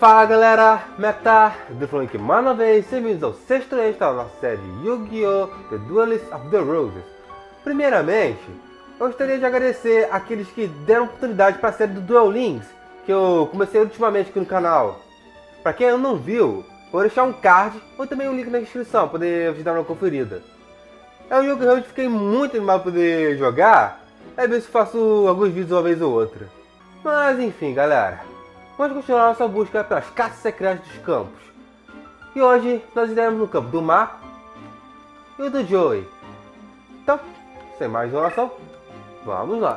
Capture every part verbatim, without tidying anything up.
Fala galera, como é que tá? Eu falando aqui mais uma vez, bem-vindos ao sexto extra da nossa série Yu-Gi-Oh! The Duelist of the Roses. Primeiramente, eu gostaria de agradecer aqueles que deram oportunidade para a série do Duel Links, que eu comecei ultimamente aqui no canal. Para quem ainda não viu, vou deixar um card ou também um link na descrição para poder ajudar uma conferida. É um jogo que eu realmente fiquei muito animado para poder jogar, é ver se faço alguns vídeos uma vez ou outra. Mas enfim galera, vamos continuar nossa busca pelas caças secretas dos campos. E hoje nós iremos no campo do Marco e o do Joey. Então, sem mais enrolação, vamos lá.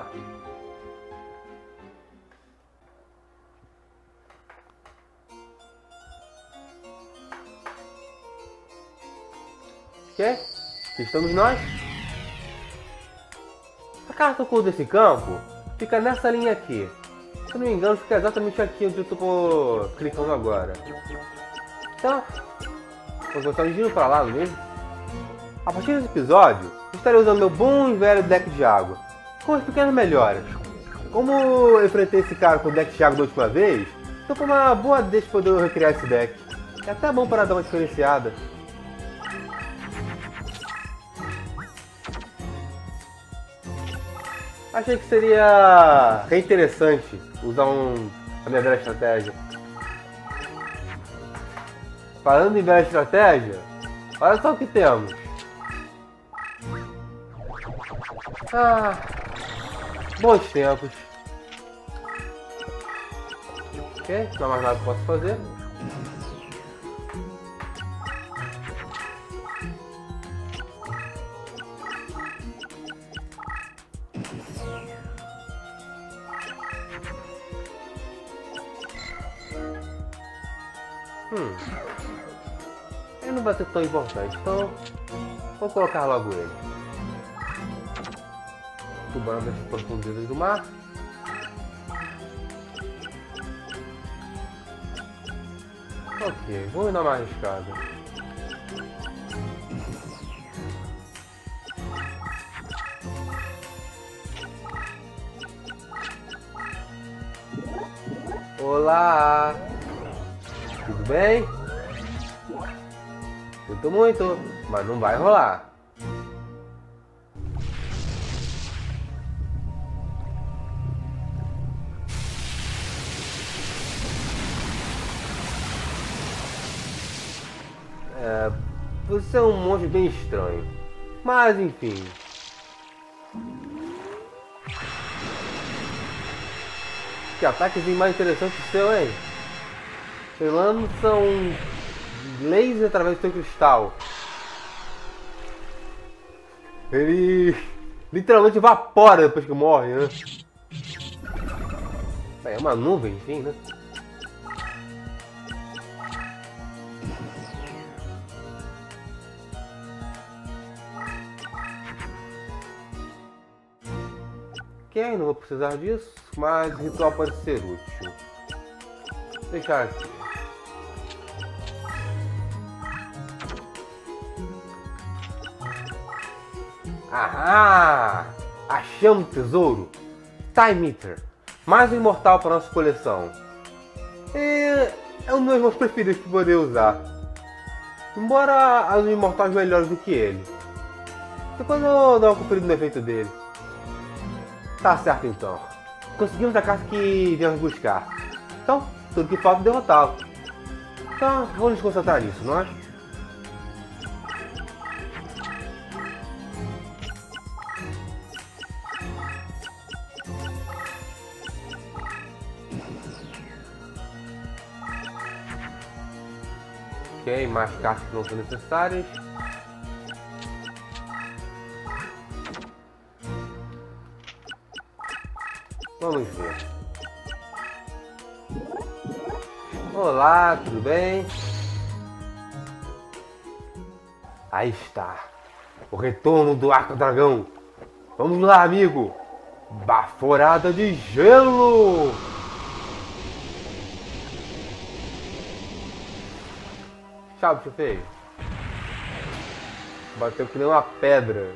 Ok? Aqui estamos nós. A carta oculta desse campo fica nessa linha aqui. Se eu não me engano, fica exatamente aqui onde eu estou clicando agora. Então, vamos começar dirigindo para lá, não é mesmo? A partir desse episódio, eu estarei usando meu bom e velho deck de água, com as pequenas melhoras. Como eu enfrentei esse cara com o deck de água da última vez, então foi uma boa deixa poder eu recriar esse deck. É até bom para dar uma diferenciada. Achei que seria bem interessante usar um, a minha velha estratégia. Falando em velha estratégia, olha só o que temos. Ah, bons tempos. Ok, não há mais nada que posso fazer. Hum, ele não vai ser tão importante, então vou colocar logo ele. Tubarão das profundezas do mar. Ok, vou dar uma arriscada. Olá! Tudo bem? Sinto muito, mas não vai rolar. É, você é um monstro bem estranho, mas enfim. Que ataquezinho mais interessante o seu, hein? Você lança um laser através do seu cristal. Ele literalmente evapora depois que morre, né? É uma nuvem, enfim, né? Ok, não vou precisar disso, mas o ritual pode ser útil. Vou deixar aqui. Ahá! Achamos o tesouro! Time Meter! Mais um imortal para nossa coleção. E é um dos meus preferidos para poder usar. Embora há uns imortais melhores do que ele. Depois eu dou uma conferida no efeito dele. Tá certo então. Conseguimos a carta que viemos buscar. Então, tudo que falta é derrotá-lo. Então, vamos nos concentrar nisso, não é? Ok, mais cartas que não são necessárias. Vamos ver. Olá, tudo bem? Aí está. O retorno do Arco Dragão. Vamos lá, amigo. Baforada de gelo. Tchau, bicho feio. Bateu que nem uma pedra.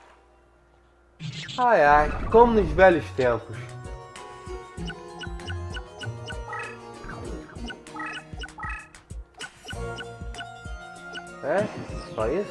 Ai ai, como nos velhos tempos. É? Só isso?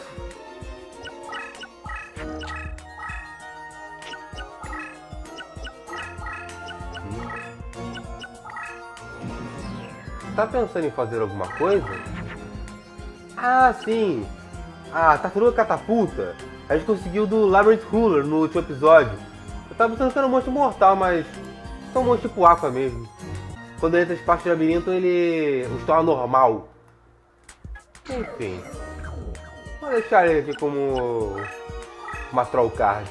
Tá pensando em fazer alguma coisa? Ah, sim! A tartaruga catapulta a gente conseguiu do Labyrinth Cooler no último episódio. Eu tava pensando que era um monstro mortal, mas é um monstro tipo Aqua mesmo. Quando ele entra em parte do labirinto, ele o torna normal. Enfim. Vou deixar ele aqui como uma troll card.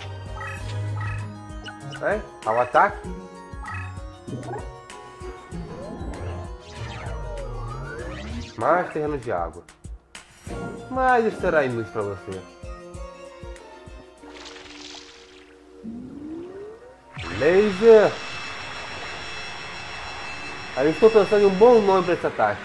É? Ao ataque. Mais terreno de água. Mas isso será inútil para você. Laser. Aí eu estou pensando em um bom nome para esse ataque.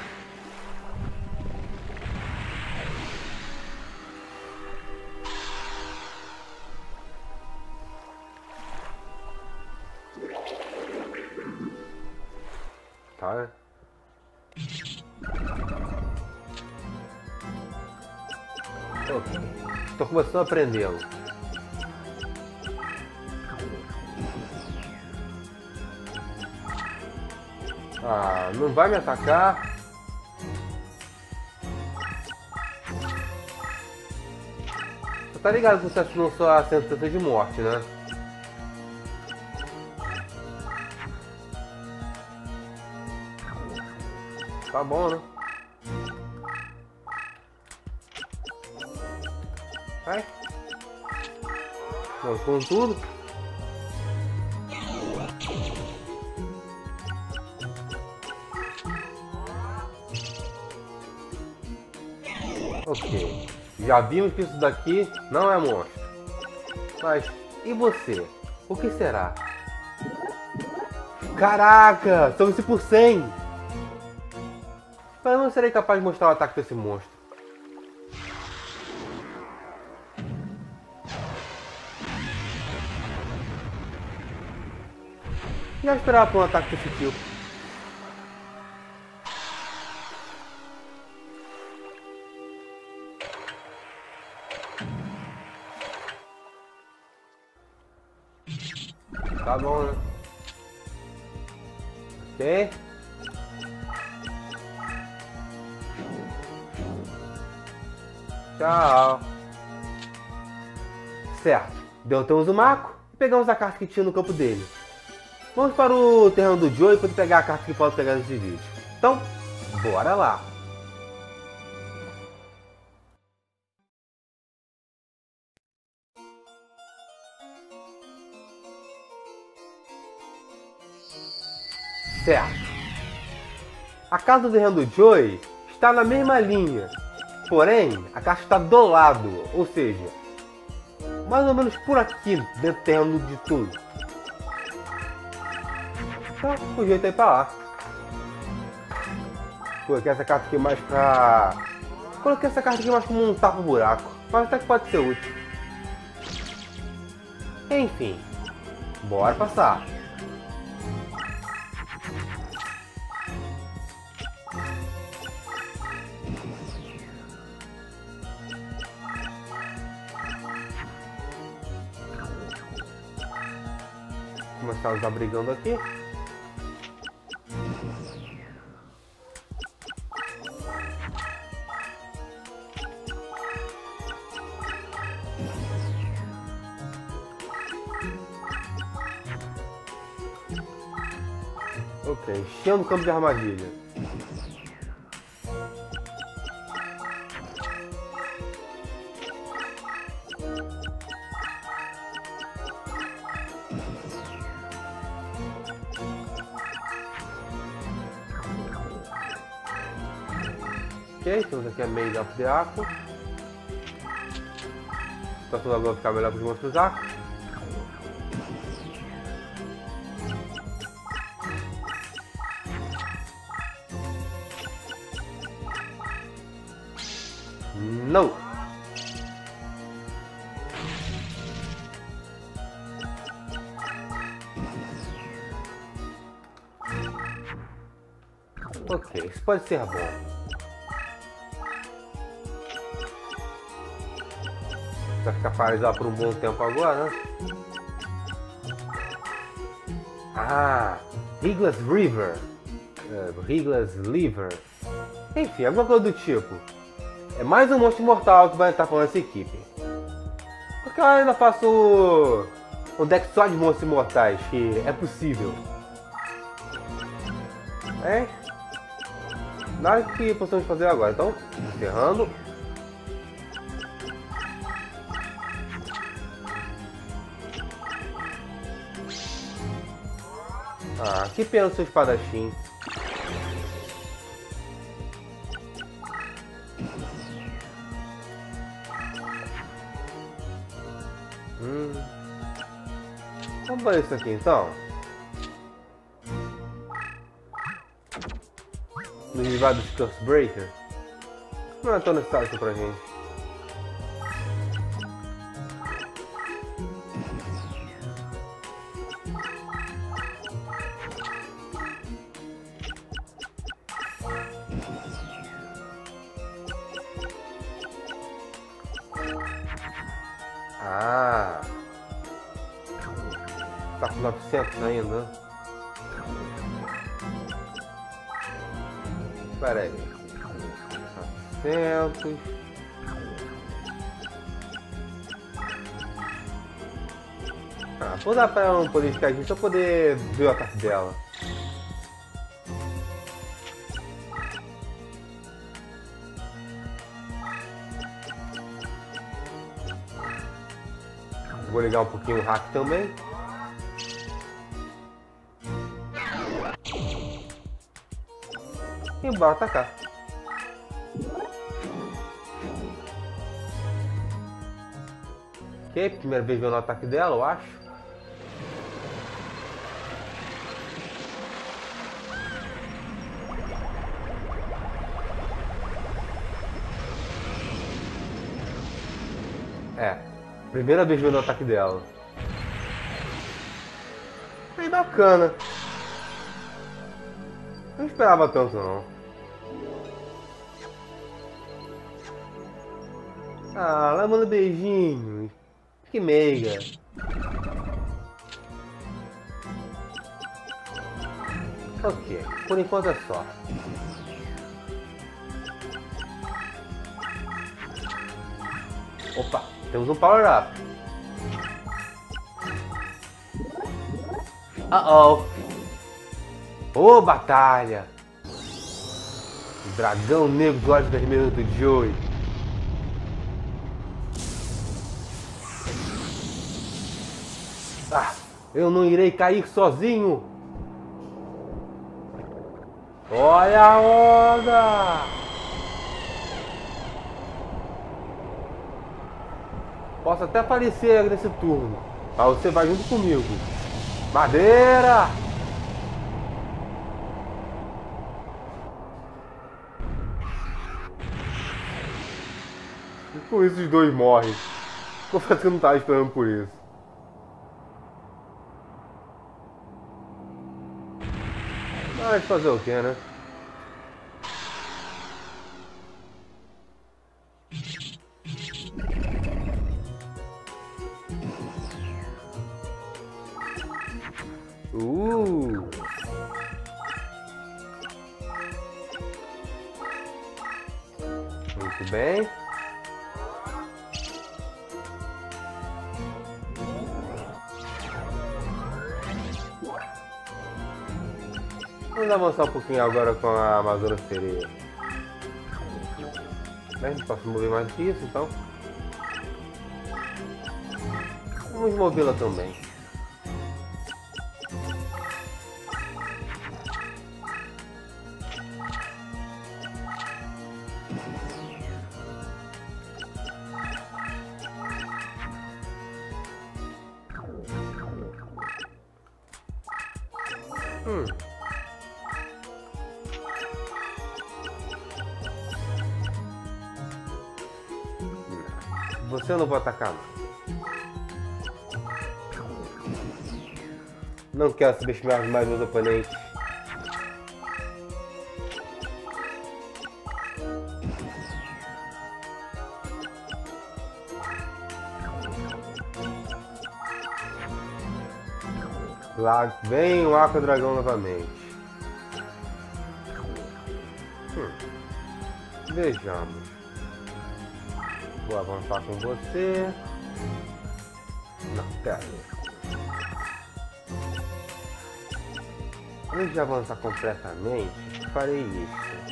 Tá? Estou começando a aprendê-lo. Ah, não vai me atacar? Você tá ligado que você assinou sua sentença de morte, né? Tá bom, né? Vai. Vamos com tudo. Ok. Já vimos que isso daqui não é monstro. Mas, e você? O que será? Caraca! São isso por cem! Mas eu não serei capaz de mostrar o ataque desse monstro. Já esperava por um ataque desse tipo. Tá bom, né? Ok. Tchau. Certo. Derrotamos o Mako e pegamos a carta que tinha no campo dele. Vamos para o terreno do Joey para pegar a carta que pode pegar nesse vídeo. Então, bora lá. Certo. A casa do terreno do Joey está na mesma linha. Porém, a caixa está do lado, ou seja, mais ou menos por aqui, dentro do terreno de tudo. Então, o jeito é ir pra lá. Coloquei essa carta aqui mais pra... Coloquei essa carta aqui mais como um tapa-buraco, mas até que pode ser útil. Enfim, bora passar. Começar os abrigando aqui. Ok, enchendo o campo de armadilha. Ok, temos aqui a Maze of the Aqua. A situação agora vai ficar melhor para os monstros Aqua. Não! Ok, isso pode ser bom. vai ficar paralisado por um bom tempo agora, né? Ah, Riglas River. Uh, Riglas Liver. Enfim, alguma coisa do tipo. É mais um monstro mortal que vai entrar com essa equipe. Porque eu ainda faço um deck só de monstros imortais, que é possível. É? Nada que possamos fazer agora. Então, encerrando. Ah, que pena o seu espadachim. Hum. Vamos ver isso aqui então. No rival dos Curse Breaker. Não é tão necessário isso pra gente. Ah, tá com novecentos ainda. Espera aí. novecentos. Ah, vou dar pra ela não poder ficar aqui, só poder ver o ataque dela. Vou ligar um pouquinho o hack também. E bora atacar. Ok, primeira vez vendo o ataque dela, eu acho. É, primeira vez vendo o ataque dela. Bem bacana. Não esperava tanto não. Ah, ela manda beijinhos. Que meiga. Ok, por enquanto é só. Opa, temos um power up. Uh oh. Ô, batalha! O dragão negro dos olhos vermelhos do Joey. Ah, eu não irei cair sozinho. Olha a onda! Posso até aparecer nesse turno, mas você vai junto comigo. Madeira! E com isso os dois morrem. Confesso que eu não estava esperando por isso. Mas fazer o que, né? Uh! Muito bem. Vamos avançar um pouquinho agora com a Amazona Sereia. Bem, não posso mover mais do que isso, então. Vamos movê-la também. Hum. Você eu não vou atacar, não. Não quero subestimar mais meus oponentes. Lá vem o Aqua Dragão novamente. Hum. Vejamos. Vou avançar com você. Não, pera. Antes de avançar completamente, farei isso.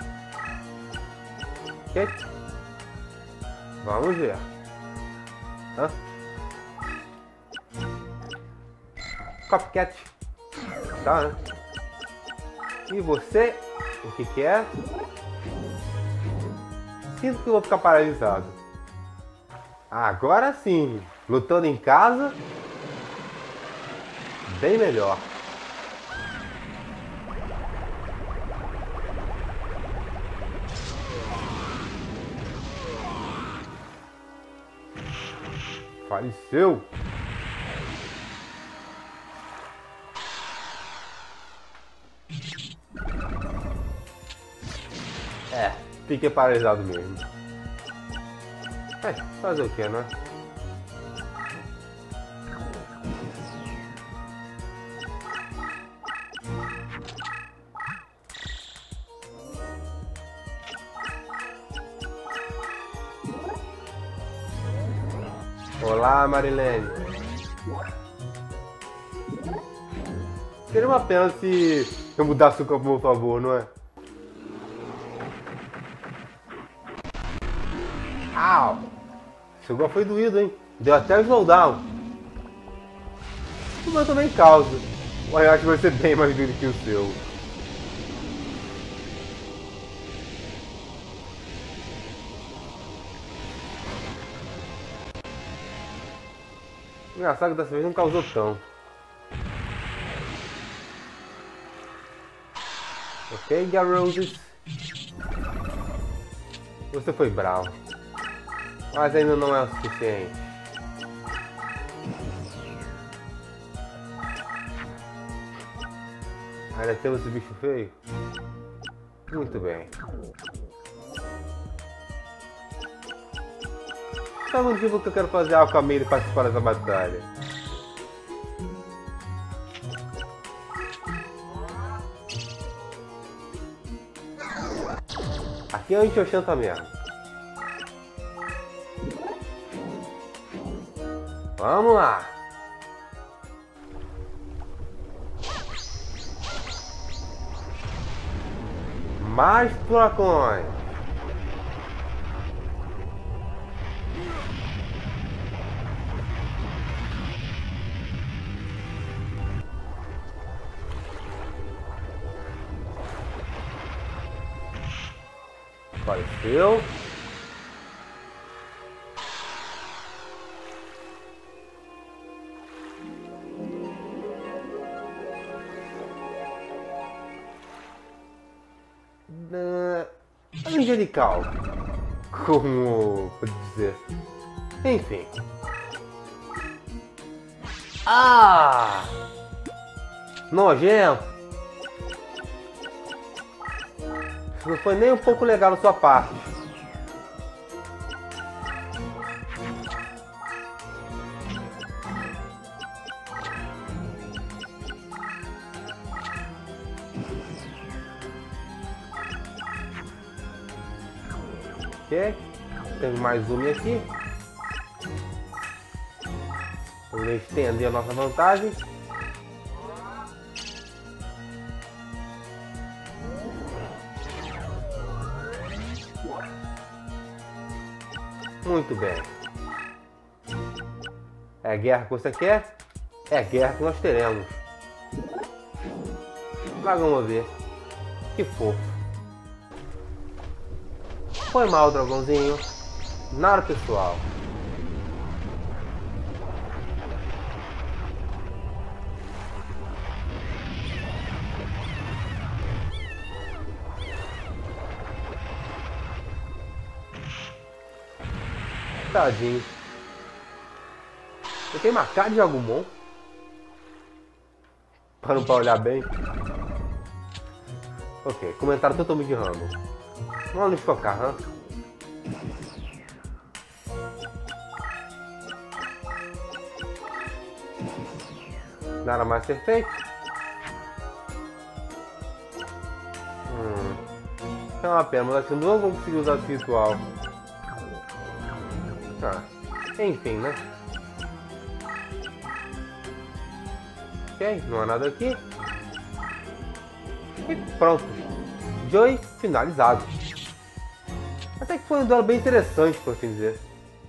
Ok? Vamos ver. Hã? Copycat. Tá, né? E você? O que que é? Sinto que eu vou ficar paralisado. Agora sim, lutando em casa, bem melhor. Faleceu. É, fiquei paralisado mesmo. É, fazer o que, né? Olá, Marilene. Seria uma pena se eu mudasse o campo a meu favor, não é? Au! Seu gol foi doído, hein? Deu até slowdown. O meu também causa. Mas eu acho que vai ser bem mais doído que o seu. Engraçado que dessa vez não causou tão. Ok, Garroses. Você foi bravo. Mas ainda não é o suficiente. Ainda temos esse bicho feio? Muito bem. Qual é o motivo que eu quero fazer algo com a Meire e participar dessa batalha? Aqui é o Anti-Oxan mesmo. Vamos lá! Mais furacões! Apareceu. Uh, angelical. Como pode dizer? Enfim. Ah! Nojento! Não foi nem um pouco legal da sua parte. Ok. Temos mais uma aqui. Vamos estender a nossa vantagem. Muito bem. É a guerra que você quer? É a guerra que nós teremos. Mas vamos ver. Que fofo. Foi mal, dragãozinho. Nada pessoal. Tadinho. Eu tenho uma cara de Agumon. Para não pra olhar bem. Ok, comentário totalmente random. Vamos nos focar, hã? Nada mais a ser feito. Hum. É uma pena, mas acho que não vou conseguir usar esse ritual. Ah, enfim, né? Ok, não há nada aqui. E pronto. Joy finalizado. Até que foi um duelo bem interessante, por assim dizer.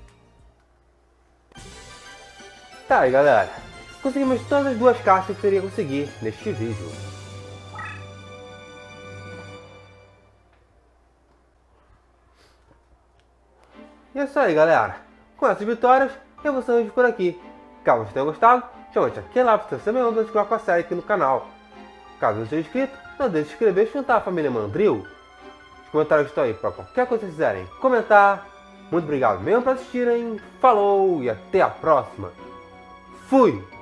Tá aí, galera. Conseguimos todas as duas cartas que eu queria conseguir neste vídeo. E é isso aí, galera. Com essas vitórias, eu vou sair por aqui. Caso vocês tenham gostado, chama-te aqui lá para você mesmo de colocar a série aqui no canal. Caso não seja inscrito, não deixe de se inscrever e juntar a família Mandril. Os comentários estão aí para qualquer coisa que vocês quiserem comentar. Muito obrigado mesmo por assistirem. Falou e até a próxima. Fui!